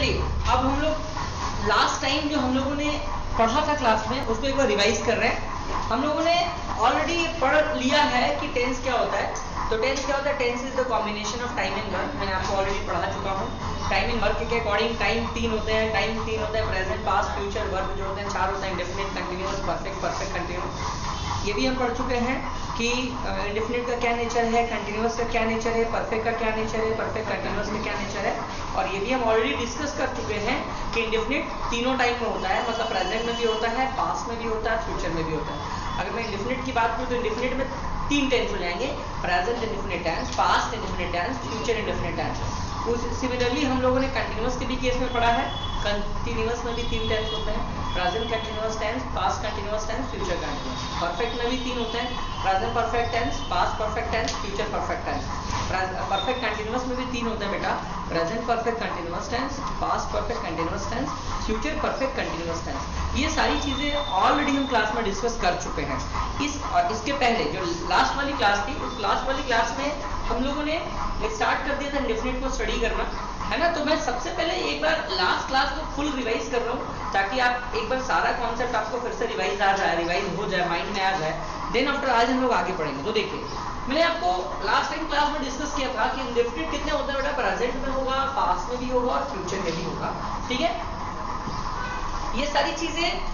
चलिए अब हम लोग लास्ट टाइम जो हम लोगों ने पढ़ा था क्लास में उसको एक बार रिवाइज कर रहे हैं। हम लोगों ने ऑलरेडी पढ़ लिया है कि टेंस क्या होता है। तो टेंस क्या होता है? Tense is the combination of time and work. मैंने आपको ऑलरेडी पढ़ा चुका हूँ। टाइम एंड वर्क के अकॉर्डिंग टाइम तीन होते हैं। टाइम तीन होता है प्रेजेंट, पास्ट, फ्यूचर। वर्क जो होते हैं चार होते हैं, indefinite, continuous, perfect, perfect continuous. ये भी हम पढ़ चुके हैं कि इंडेफिनिट का क्या नेचर है, कंटिन्यूअस का क्या नेचर है, परफेक्ट का क्या नेचर है, परफेक्ट कंटिन्यूअस का क्या नेचर है। और ये भी हम ऑलरेडी डिस्कस कर चुके हैं कि इंडेफिनिट तीनों टाइम में होता है, मतलब प्रेजेंट में भी होता है, पास्ट में भी होता है, फ्यूचर में भी होता है। अगर मैं इंडेफिनिट की बात करूँ तो इंडेफिनिट में तीन टेंस हो जाएंगे, present indefinite tense, past indefinite tense, future indefinite tense. उस सिमिलरली हम लोगों ने कंटिन्यूअस के भी केस में पढ़ा है। कंटिन्यूअस में भी तीन टेंस होते हैं, present continuous tense, past continuous tense, future continuous. Perfect में भी तीन होते हैं, present perfect tense, past perfect tense, future perfect tense. Perfect continuous में भी तीन होते हैं बेटा, present perfect continuous tense, past perfect continuous tense, future perfect continuous tense. ये सारी चीजें ऑलरेडी हम क्लास में डिस्कस कर चुके हैं। और इसके पहले जो लास्ट वाली क्लास थी, उस लास्ट वाली क्लास में हम लोगों ने स्टार्ट कर दिया था इंडेफिनिट को स्टडी करना, है ना। तो मैं सबसे पहले एक बार लास्ट क्लास को फुल रिवाइज कर रहा हूँ ताकि आप एक बार सारा कॉन्सेप्ट आपको फिर से रिवाइज आ जाए, रिवाइज हो जाए, माइंड में आ जाए। देन आफ्टर आज हम लोग आगे पढ़ेंगे। तो देखिए मैंने आपको लास्ट टाइम क्लास में डिस्कस किया था कि इंडेफिनिट कितने होते हैं बेटा, प्रेजेंट में होगा, पास्ट में भी होगा और फ्यूचर में भी होगा। ठीक है, ये सारी चीजें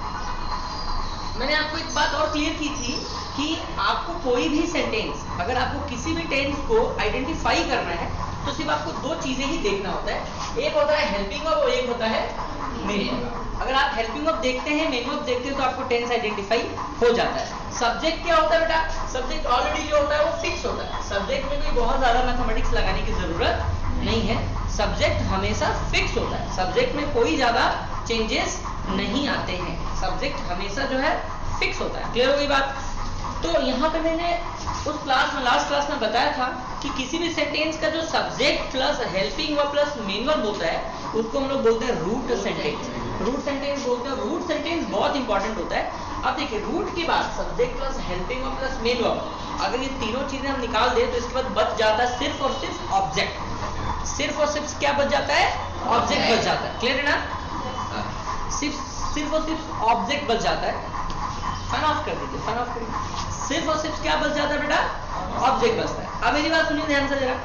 मैंने आपको एक बात और क्लियर की थी कि आपको कोई भी सेंटेंस, अगर आपको किसी भी टेंस को आइडेंटिफाई करना है तो सिर्फ आपको दो चीजें ही देखना होता है। एक होता है हेल्पिंग वर्ब और एक होता है मेन वर्ब। अगर आप हेल्पिंग वर्ब देखते हैं, मेन वर्ब देखते हैं तो आपको टेंस आइडेंटिफाई हो जाता है। सब्जेक्ट क्या होता है बेटा? सब्जेक्ट ऑलरेडी जो होता है वो फिक्स होता है। सब्जेक्ट में कोई बहुत ज्यादा मैथमेटिक्स लगाने की जरूरत नहीं है। सब्जेक्ट हमेशा फिक्स होता है, सब्जेक्ट में कोई ज्यादा चेंजेस नहीं आते हैं। सब्जेक्ट हमेशा जो है फिक्स होता है। क्लियर हो गई बात? तो यहाँ पे मैंने उस क्लास में, लास्ट क्लास में बताया था कि किसी भी सेंटेंस का जो subject plus helping verb plus main verb होता है उसको हम लोग बोलते हैं रूट सेंटेंस। रूट सेंटेंस बोलते हैं। रूट सेंटेंस बहुत इंपॉर्टेंट होता है। अब देखिए रूट के बाद subject plus helping verb plus main verb, अगर ये तीनों चीजें हम निकाल दें तो इसके बाद बच जाता है सिर्फ और सिर्फ ऑब्जेक्ट। सिर्फ और सिर्फ क्या बच जाता है? ऑब्जेक्ट बच जाता है। क्लियर है ना? सिर्फ और सिर्फ ऑब्जेक्ट बच जाता है। फन ऑफ कर दीजिए, फन ऑफ करिए। सिर्फ और सिर्फ क्या बच जाता है बेटा? ऑब्जेक्ट बचता है। अब मेरी बात सुनिए ध्यान से जरा।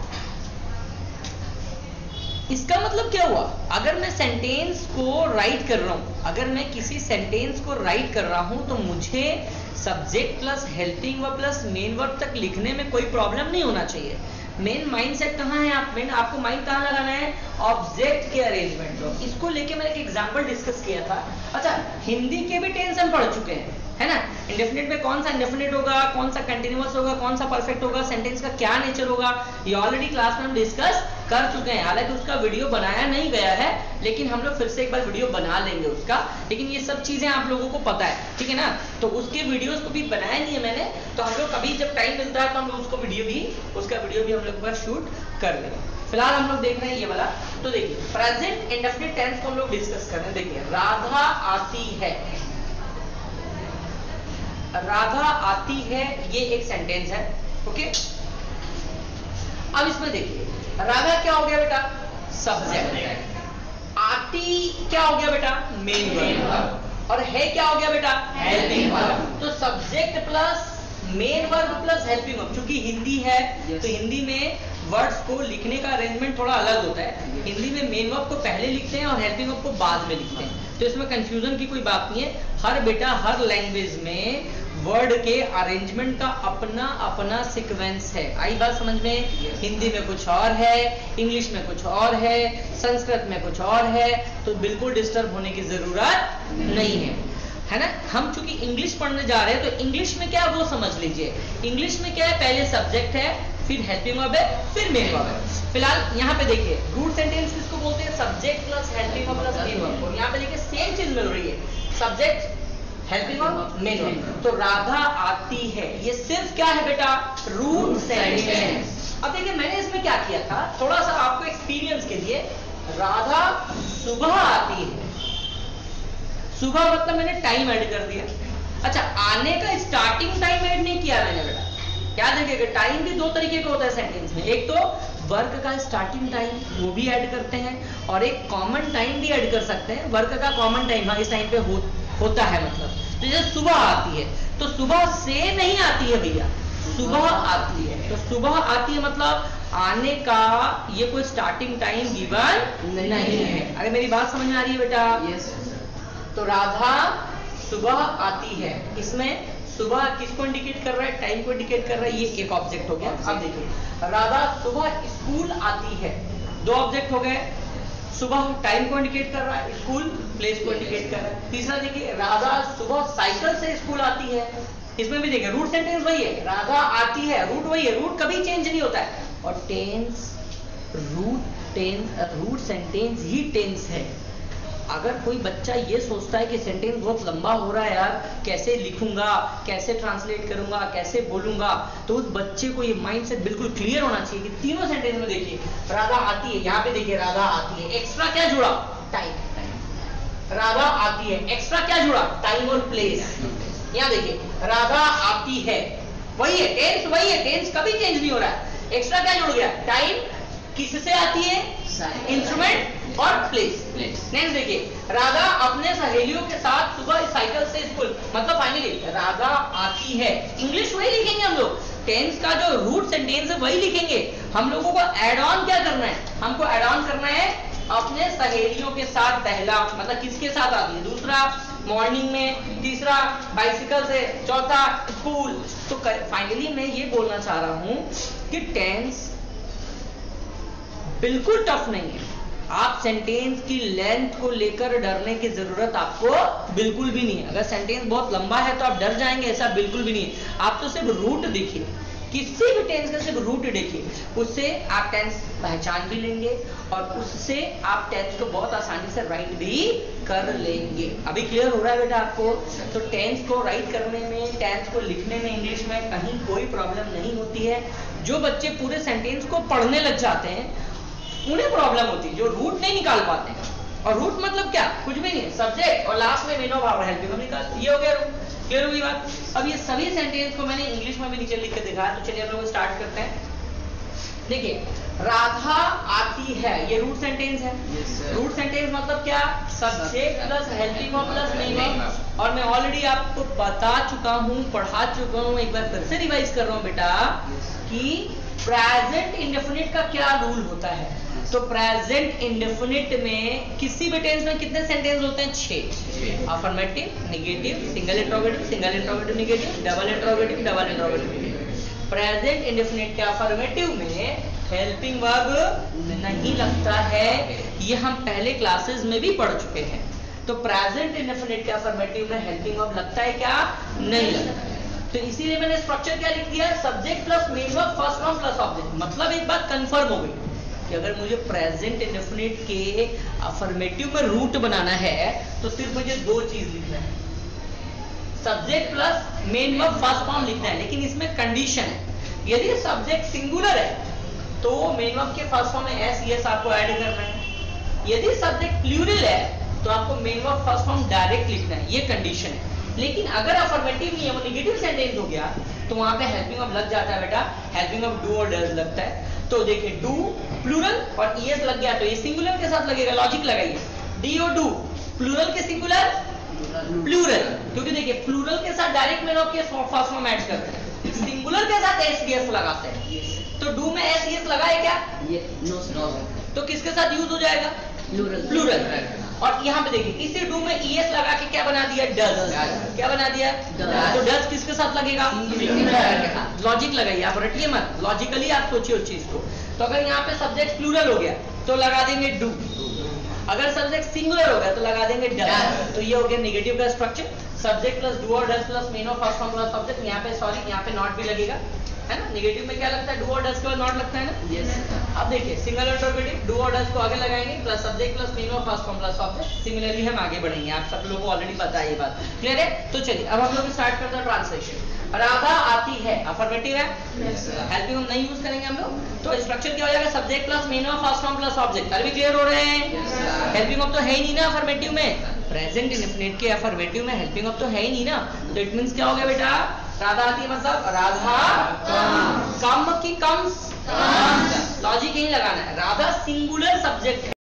इसका मतलब क्या हुआ? अगर मैं सेंटेंस को राइट कर रहा हूं, अगर मैं किसी सेंटेंस को राइट कर रहा हूं तो मुझे subject plus helping verb plus main verb तक लिखने में कोई प्रॉब्लम नहीं होना चाहिए। मेन माइंडसेट कहाँ है? आपको माइंड कहाँ लगाना है? ऑब्जेक्ट के अरेंजमेंट को। इसको लेके मैंने एक एग्जांपल डिस्कस किया था। अच्छा, हिंदी के भी टेंस हम पढ़ चुके हैं, है ना। इंडेफिनिट में कौन सा इंडेफिनिट होगा, कौन सा कंटिन्यूअस होगा, कौन सा परफेक्ट होगा, सेंटेंस का क्या नेचर होगा, ये ऑलरेडी क्लास में हम डिस्कस कर चुके हैं। हालांकि उसका वीडियो बनाया नहीं गया है, लेकिन हम लोग फिर से एक बार वीडियो बना लेंगे उसका। लेकिन ये सब चीजें आप लोगों को पता है, ठीक है ना। तो उसके वीडियोस को भी बनाया नहीं है मैंने, तो हम लोग कभी जब टाइम मिलता है तो हम लोग उसका वीडियो भी हम लोग एक बार शूट कर लेंगे। फिलहाल हम लोग देख रहे हैं ये वाला। तो देखिए प्रेजेंट इंडेफिनिट टेंस को हम लोग डिस्कस कर रहे हैं। देखिए राधा आती है, राधा आती है, ये एक सेंटेंस है। ओके, अब इसमें देखिए राधा क्या हो गया बेटा? सब्जेक्ट। आती क्या हो गया बेटा? Main verb. और है क्या हो गया बेटा? Helping verb. तो subject plus main verb plus helping verb. चूंकि हिंदी है तो हिंदी में वर्ड्स को लिखने का अरेंजमेंट थोड़ा अलग होता है। हिंदी में मेन वर्ब को पहले लिखते हैं और हेल्पिंग वर्ब को बाद में लिखते हैं, तो इसमें कंफ्यूजन की कोई बात नहीं है। हर बेटा हर लैंग्वेज में वर्ड के अरेंजमेंट का अपना अपना सीक्वेंस है। आई बात समझ में? हिंदी में कुछ और है, इंग्लिश में कुछ और है, संस्कृत में कुछ और है, तो बिल्कुल डिस्टर्ब होने की जरूरत नहीं है ना। हम चूंकि इंग्लिश पढ़ने जा रहे हैं तो इंग्लिश में क्या वो समझ लीजिए। इंग्लिश में क्या है? पहले सब्जेक्ट है, फिर हेल्पिंग वर्ब है, फिर मेन वर्ब है। फिलहाल यहाँ पे देखिए रूट सेंटेंस किसको बोलते हैं? Subject plus helping verb plus main verb. और यहाँ पे देखिए सेम चीज मिल रही है, subject helping verb main verb. तो राधा आती है, ये सिर्फ क्या है बेटा? Root sentence. अब देखिए मैंने इसमें क्या किया था, थोड़ा सा आपको एक्सपीरियंस के लिए। राधा सुबह आती है, सुबह मतलब मैंने टाइम ऐड कर दिया। अच्छा, आने का स्टार्टिंग टाइम ऐड नहीं किया मैंने बेटा। क्या देखिएगा, टाइम भी दो तरीके का होता है सेंटेंस में। एक तो वर्क का स्टार्टिंग टाइम वो भी ऐड करते हैं और एक कॉमन टाइम भी ऐड कर सकते हैं। वर्क का कॉमन टाइम हाँ इस टाइम पे होता है, मतलब तो जैसे सुबह आती है तो सुबह से नहीं आती है भैया, सुबह आती है। तो सुबह आती है मतलब आने का ये कोई स्टार्टिंग टाइम गिवन नहीं है। अगर मेरी बात समझ में आ रही है बेटा? यस। तो राधा सुबह आती है, इसमें सुबह किसको इंडिकेट कर रहा है? टाइम को इंडिकेट कर रहा है। ये एक ऑब्जेक्ट हो गया। अब देखिए राधा सुबह स्कूल आती है, दो ऑब्जेक्ट हो गए। सुबह टाइम को इंडिकेट कर रहा है, स्कूल प्लेस को इंडिकेट कर रहा है। तीसरा देखिए राधा सुबह साइकिल से स्कूल आती है, इसमें भी देखिए रूट सेंटेंस वही है, राधा आती है, रूट वही है, रूट कभी चेंज नहीं होता है। और टेंस रूट सेंटेंस ही टेंस है। अगर कोई बच्चा ये सोचता है कि सेंटेंस बहुत लंबा हो रहा है यार, कैसे लिखूंगा, कैसे ट्रांसलेट करूंगा, कैसे बोलूंगा, तो उस बच्चे को ये माइंडसेट बिल्कुल क्लियर होना चाहिए कि तीनों सेंटेंस में देखिए राधा आती है, यहाँ पे देखिए राधा आती है, एक्स्ट्रा क्या जुड़ा? टाइम। राधा आती है, एक्स्ट्रा क्या जुड़ा? टाइम और प्लेस। यहाँ देखिए राधा आती है, वही है टेंस, वही है टेंस, कभी चेंज नहीं हो रहा है। एक्स्ट्रा क्या जुड़ गया? टाइम। किससे आती है? इंस्ट्रूमेंट और प्लेस। नेक्स्ट देखिए राधा अपने सहेलियों के साथ सुबह साइकिल से स्कूल, मतलब फाइनली राधा आती है। इंग्लिश वही लिखेंगे हम लोग, टेंस का जो रूट सेंटेंस है वही लिखेंगे। हम लोगों को एड ऑन क्या करना है? हमको एड ऑन करना है अपने सहेलियों के साथ। पहला मतलब किसके साथ आती है, दूसरा मॉर्निंग में, तीसरा बाइसिकल से, चौथा स्कूल। तो फाइनली मैं ये बोलना चाह रहा हूं कि टेंस बिल्कुल टफ नहीं है। आप सेंटेंस की लेंथ को लेकर डरने की जरूरत आपको बिल्कुल भी नहीं है। अगर सेंटेंस बहुत लंबा है तो आप डर जाएंगे, ऐसा बिल्कुल भी नहीं है। आप तो सिर्फ रूट देखिए, किसी भी टेंस का सिर्फ रूट देखिए, उससे आप टेंस पहचान भी लेंगे और उससे आप टेंस को बहुत आसानी से राइट भी कर लेंगे। अभी क्लियर हो रहा है बेटा आपको? तो टेंस को राइट करने में, टेंस को लिखने में इंग्लिश में कहीं कोई प्रॉब्लम नहीं होती है। जो बच्चे पूरे सेंटेंस को पढ़ने लग जाते हैं उन्हें प्रॉब्लम होती है, जो रूट नहीं निकाल पाते हैं। और रूट मतलब क्या? कुछ भी नहीं है, सब्जेक्ट और लास्ट में main of our helping verb निकाल, ये हो गया रूट। क्लियर होगी बात? अब ये सभी सेंटेंस को मैंने इंग्लिश में भी नीचे लिख के दिखाया, तो चलिए हम लोग स्टार्ट करते हैं। देखिए राधा आती है, ये रूट सेंटेंस है। रूट सेंटेंस मतलब क्या? Subject plus helping verb plus main verb. और मैं ऑलरेडी आपको बता चुका हूं, पढ़ा चुका हूं, एक बार फिर से रिवाइज कर रहा हूं बेटा कि प्रेजेंट इंडेफिनिट का क्या रूल होता है। तो प्रेजेंट इंडेफिनिट में किसी भी टेंस में कितने सेंटेंस होते हैं? 6। Affirmative, negative, single interrogative negative, double interrogative negative. Present indefinite के अफर्मेटिव में हेल्पिंग वर्ब नहीं लगता है, ये हम पहले क्लासेस में भी पढ़ चुके हैं। तो प्रेजेंट इंडेफिनिट के अफर्मेटिव में हेल्पिंग वर्ब लगता है क्या? नहीं लगता है। तो इसीलिए मैंने स्ट्रक्चर क्या लिख दिया? Subject plus main verb first form plus object. मतलब एक बात कंफर्म हो गई कि अगर मुझे प्रेजेंट इंडेफिनिट के अफर्मेटिव में रूट बनाना है तो सिर्फ मुझे दो चीज लिखना है, subject plus main verb first form लिखना है। लेकिन इसमें कंडीशन है, यदि सब्जेक्ट सिंगुलर है तो मेन वर्ब के फर्स्ट फॉर्म में एस यस आपको ऐड करना है। यदि सब्जेक्ट प्लूरल है तो आपको main verb first form direct लिखना है, ये कंडीशन है। लेकिन अगर अफर्मेटिव नहीं है, वो नेगेटिव सेंटेंस हो गया, तो वहां पे हेल्पिंग वर्ब लग जाता है बेटा। हेल्पिंग वर्ब डू और डज लगता है। तो देखिए डू प्लूरल और ईएस लग गया तो ये सिंगुलर के साथ लगेगा, लॉजिक लगाइए। डी और डू प्लूरल के सिंगुलर प्लूरल, क्योंकि देखिए प्लूरल के साथ डायरेक्ट मेन वर्ब के फर्स्ट फॉर्म ऐड करते हैं, सिंगुलर के साथ एस एस लगाते हैं। तो डू में एस एस लगाए क्या? नो। तो किसके साथ यूज हो जाएगा? प्लूरल। और यहाँ पे देखिए इसी डू में ईएस लगा के क्या बना दिया? डज। क्या बना दिया? तो डज किसके साथ लगेगा? लॉजिक लगाइए, आप रटिए मत, लॉजिकली आप सोचिए उस चीज को। तो अगर यहाँ पे सब्जेक्ट प्लूरल हो गया तो लगा देंगे डू, अगर सब्जेक्ट सिंगुलर हो गया तो लगा देंगे डज। तो ये हो गया नेगेटिव का स्ट्रक्चर, सब्जेक्ट प्लस डू और does plus main of first form plus subject. यहाँ पे सॉरी यहाँ पे नॉट भी लगेगा, है ना? नेगेटिव में क्या लगता है? डू और डज के बाद नॉट लगता है ना? यस। अब देखिए सिंगल इंट्रोगेटिव डू और डज को आगे लगाएंगे plus subject plus main of first form plus object. Similarly हम आगे बढ़ेंगे, आप सब लोगों को ऑलरेडी पता है ये बात। क्लियर है? तो चलिए अब हम लोग स्टार्ट करते हैं ट्रांसलेशन। राधा आती है अफर्मेटिव है, हेल्पिंग वर्ब नहीं यूज करेंगे हम लोग, तो स्ट्रक्चर क्या हो जाएगा? Subject plus main of first form plus object. अभी क्लियर हो रहे हैं? हेल्पिंग वर्ब तो है ही नहीं ना अफर्मेटिव में, प्रेजेंट इंडेफिनिट के अफर्मेटिव में हेल्पिंग वर्ब तो है ही नहीं ना। तो इट मींस क्या हो गया बेटा? राधा आती है मतलब राधा कम की कम्स लॉजिक यही लगाना है, राधा सिंगुलर सब्जेक्ट है।